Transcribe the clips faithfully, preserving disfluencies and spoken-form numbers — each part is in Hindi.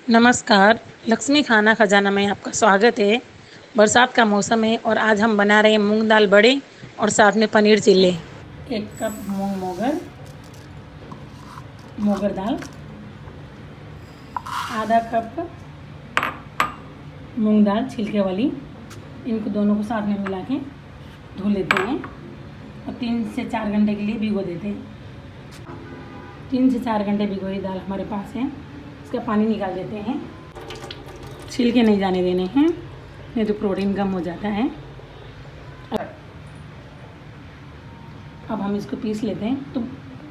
नमस्कार, लक्ष्मी खाना खजाना में आपका स्वागत है। बरसात का मौसम है और आज हम बना रहे हैं मूंग दाल बड़े और साथ में पनीर चिल्ले। एक कप मूंग मोगर मोगर दाल, आधा कप मूंग दाल छिलके वाली, इनको दोनों को साथ में मिला के धो लेते हैं और तीन से चार घंटे के लिए भिगो देते हैं। तीन से चार घंटे भिगोई दाल हमारे पास है, इसका पानी निकाल देते हैं। छिलके नहीं जाने देने हैं, नहीं तो प्रोटीन कम हो जाता है। अब हम इसको पीस लेते हैं। तो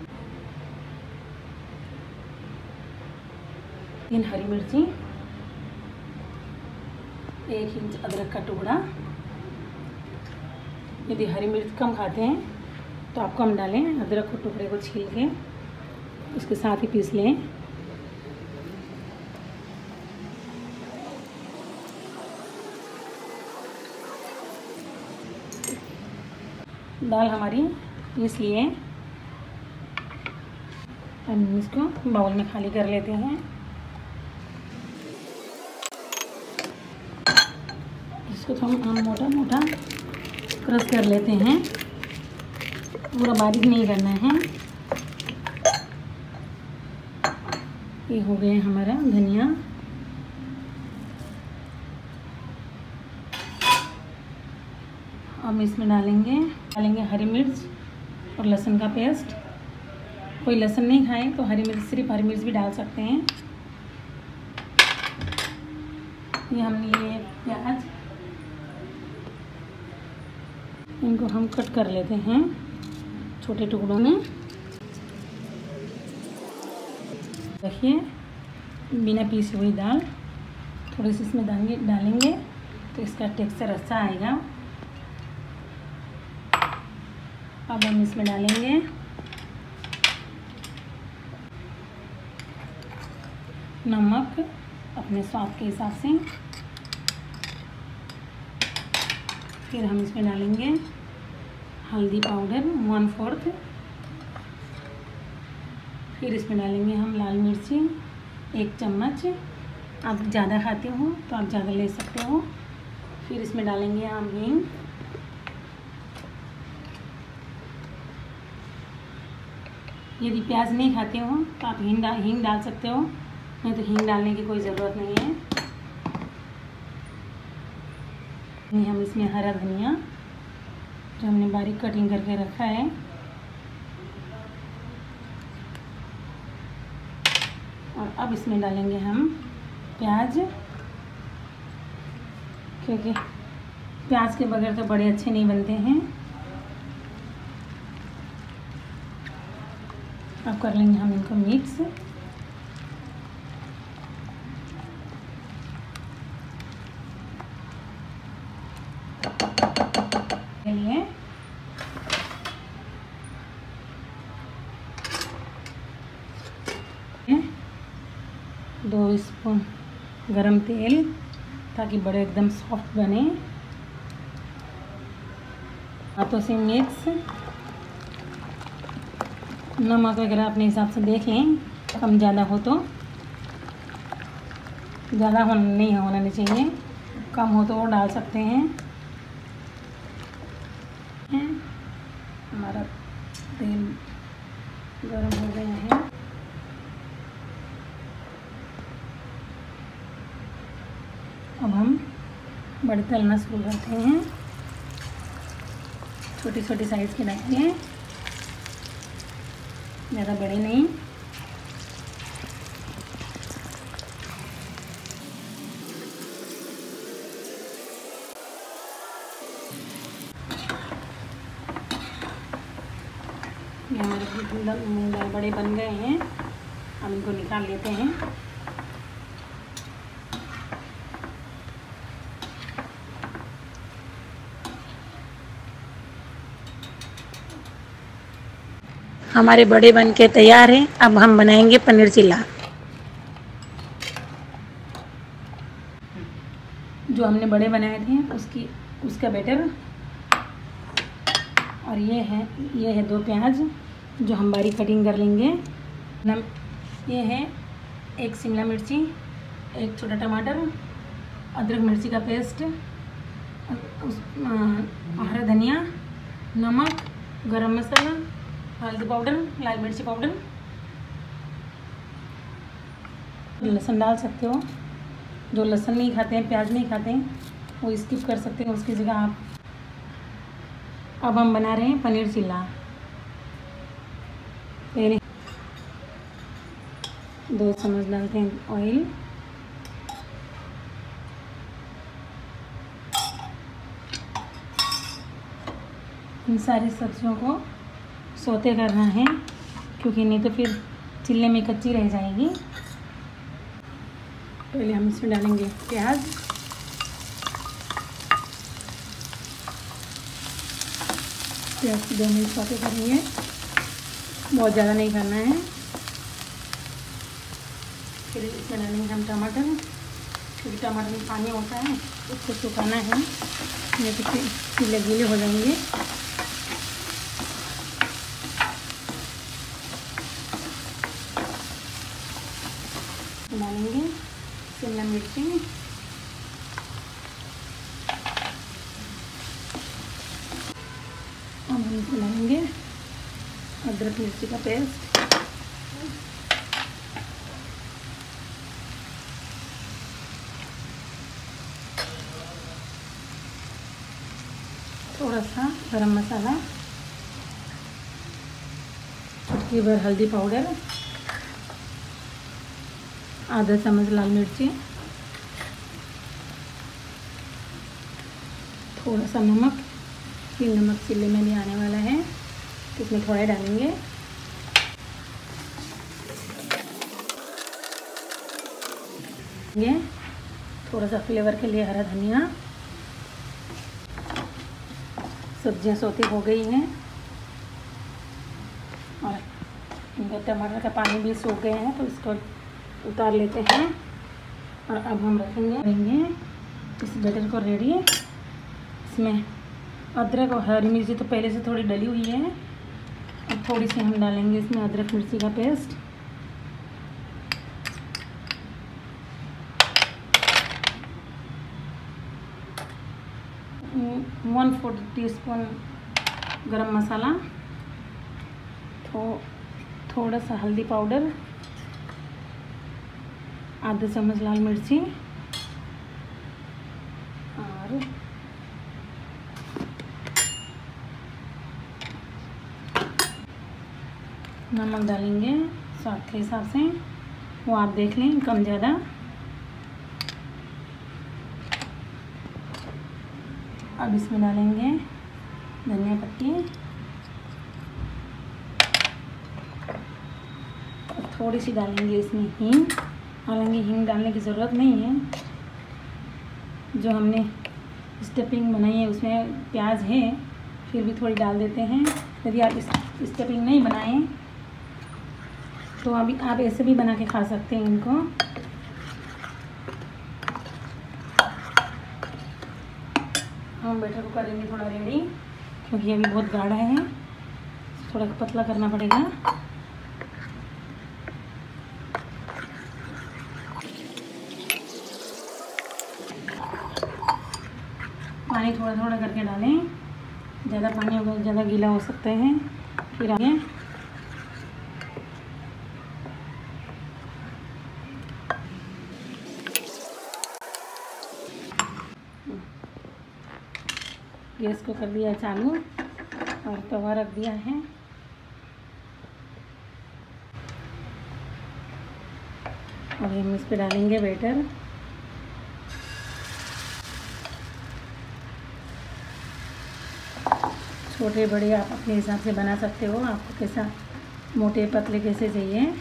तीन हरी मिर्ची, एक इंच अदरक का टुकड़ा। यदि हरी मिर्च कम खाते हैं तो आप कम डालें। अदरक के टुकड़े को छील के इसके साथ ही पीस लें। दाल हमारी पीस लिए, हम इसको बाउल में खाली कर लेते हैं। इसको थोड़ा हम मोटा मोटा क्रश कर लेते हैं, पूरा बारीक नहीं करना है। ये हो गया हमारा धनिया। अब इसमें डालेंगे डालेंगे हरी मिर्च और लहसुन का पेस्ट। कोई लहसुन नहीं खाए तो हरी मिर्च, सिर्फ हरी मिर्च भी डाल सकते हैं। ये हमने लिए प्याज, इनको हम कट कर लेते हैं छोटे टुकड़ों में। देखिए, बिना पीसी हुई दाल थोड़ी सी इसमें डालेंगे डालेंगे तो इसका टेक्सचर अच्छा आएगा। अब हम इसमें डालेंगे नमक अपने स्वाद के हिसाब से। फिर हम इसमें डालेंगे हल्दी पाउडर वन फोर्थ। फिर इसमें डालेंगे हम लाल मिर्ची एक चम्मच। आप ज़्यादा खाते हो तो आप ज़्यादा ले सकते हो। फिर इसमें डालेंगे हम हींग। यदि प्याज नहीं खाते हो तो आप हींग डाल हींग डाल सकते हो, नहीं तो हींग डालने की कोई ज़रूरत नहीं है। हम इसमें हरा धनिया जो हमने बारीक कटिंग करके रखा है, और अब इसमें डालेंगे हम प्याज, क्योंकि प्याज के बगैर तो बड़े अच्छे नहीं बनते हैं। अब कर लेंगे हम इनको मिक्स। लिए दो स्पून गरम तेल, ताकि बड़े एकदम सॉफ्ट बने। हाथों से मिक्स। नमक वगैरह अपने हिसाब से देख लें, कम ज़्यादा हो तो। ज़्यादा होना नहीं होना चाहिए, कम हो तो वो डाल सकते हैं। हमारा तेल गरम हो गया है। अब हम बड़े तलना शुरू करते हैं। छोटी छोटी साइज़ के रखें, ज़्यादा बड़े नहीं। ये हमारे मूंग दाल बड़े बन गए हैं, हम इनको निकाल लेते हैं। हमारे बड़े बन के तैयार हैं। अब हम बनाएंगे पनीर चिल्ला। जो हमने बड़े बनाए थे उसकी उसका बैटर, और ये है ये है दो प्याज जो हम बारीक कटिंग कर लेंगे। नम ये है एक शिमला मिर्ची, एक छोटा टमाटर, अदरक मिर्ची का पेस्ट, उस हरा धनिया, नमक, गरम मसाला, हल्दी पाउडर, लाल मिर्ची पाउडर, लहसुन डाल सकते हो। जो लहसुन नहीं खाते हैं, प्याज नहीं खाते हैं, वो स्किप कर सकते हैं, उसकी जगह आप। अब हम बना रहे हैं पनीर चिल्ला। पहले दो चम्मच डालते हैं ऑयल, इन सारी सब्जियों को सौते करना है, क्योंकि नहीं तो फिर चिल्ले में कच्ची रह जाएगी। पहले हम इसमें डालेंगे प्याज, प्याज की दो मिनट सौते करेंगे, बहुत ज़्यादा नहीं करना है। फिर इसमें डालेंगे हम टमाटर, क्योंकि टमाटर में पानी होता है, उसको सुखाना है, नहीं तो फिर चिल्ले गीले हो जाएंगे। डालेंगे शिमला मिर्ची, अब हम इसमें डालेंगे अदरक मिर्ची का पेस्ट, थोड़ा सा गरम मसाला, चुटकी भर हल्दी पाउडर, आधा चम्मच लाल मिर्ची, थोड़ा सा नमक, फिर नमक चिल्ले में भी आने वाला है, तो इसमें थोड़ा डालेंगे। ये थोड़ा सा फ्लेवर के लिए हरा धनिया। सब्जियां सौते हो गई हैं और इनका टमाटर का पानी भी सूख गए हैं, तो इसको उतार लेते हैं। और अब हम रखेंगे रखेंगे इस बैटर को रेडी। इसमें अदरक और हरी मिर्ची तो पहले से थोड़ी डली हुई है, अब थोड़ी सी हम डालेंगे इसमें अदरक मिर्ची का paste, one fourth teaspoon garam masala, थो थोड़ा सा हल्दी पाउडर, आधा चम्मच लाल मिर्ची और नमक डालेंगे स्वाद के हिसाब से, वो आप देख लें कम ज़्यादा। अब इसमें डालेंगे धनिया पत्ती और थोड़ी सी डालेंगे इसमें हींग। हालांकि हींग डालने की ज़रूरत नहीं है, जो हमने स्टफिंग बनाई है उसमें प्याज है, फिर भी थोड़ी डाल देते हैं। यदि आप स्टफिंग नहीं बनाएं तो अभी आप ऐसे भी बना के खा सकते हैं इनको। हम बैटर को करेंगे थोड़ा रेडी, क्योंकि अभी बहुत गाढ़ा है, थोड़ा पतला करना पड़ेगा। पानी थोड़ा थोड़ा करके डालें, ज़्यादा पानी होगा ज़्यादा गीला हो सकते हैं। फिर आगे गैस को कर दिया चालू और तवा रख दिया है। और हम इस पे डालेंगे बैटर। छोटे बड़े आप अपने हिसाब से बना सकते हो, आपको कैसा मोटे पतले कैसे चाहिए।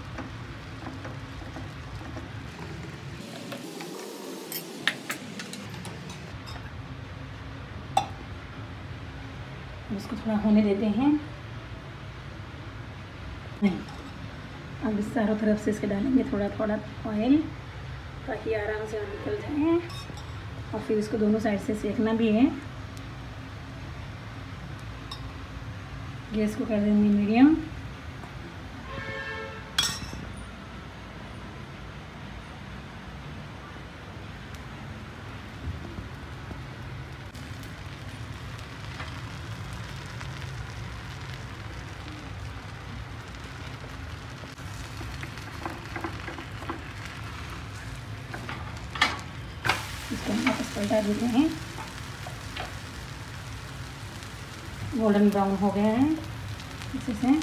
इसको थोड़ा होने देते हैं। नहीं, अब इस चारों तरफ से इसके डालेंगे थोड़ा थोड़ा ऑयल, ताकि आराम से निकल जाए। और फिर इसको दोनों साइड से सेकना भी है। गैस को कर देंगे मीडियम। इसको हम वापस पलटा देते हैं। गोल्डन ब्राउन हो गया है अच्छे से।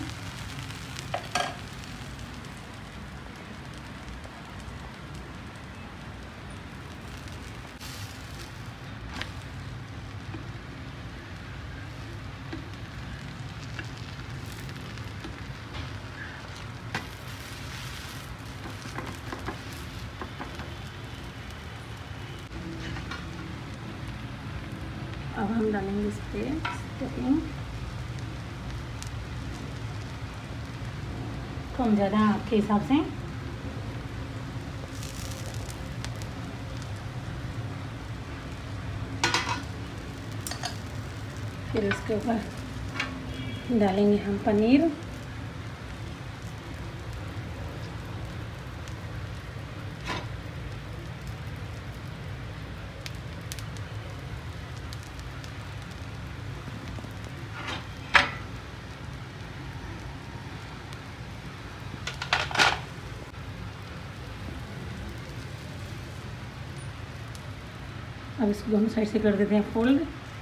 अब हम डालेंगे इस पर स्टफिंग, कम ज़्यादा आपके हिसाब से। फिर उसके ऊपर डालेंगे हम पनीर। अब इसको दोनों साइड से कर देते हैं फोल्ड।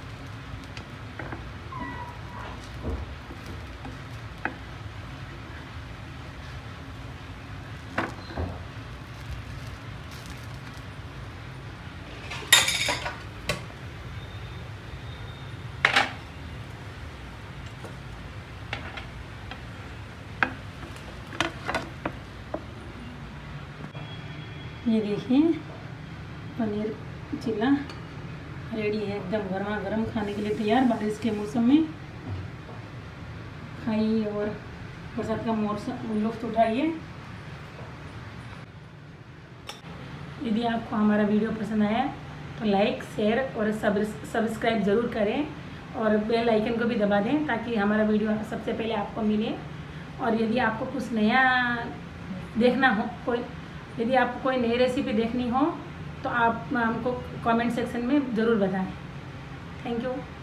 ये देखिए पनीर चिल्ला रेडी है, एकदम गर्मा गर्म खाने के लिए तैयार। बारिश के मौसम में खाइए और बरसात का मौसम लुत्फ उठाइए। यदि आपको हमारा वीडियो पसंद आया तो लाइक शेयर और सब्सक्राइब ज़रूर करें और बेल आइकन को भी दबा दें ताकि हमारा वीडियो सबसे पहले आपको मिले। और यदि आपको कुछ नया देखना हो, कोई यदि आपको कोई नई रेसिपी देखनी हो तो आप हमको कमेंट सेक्शन में ज़रूर बताएं। Thank you.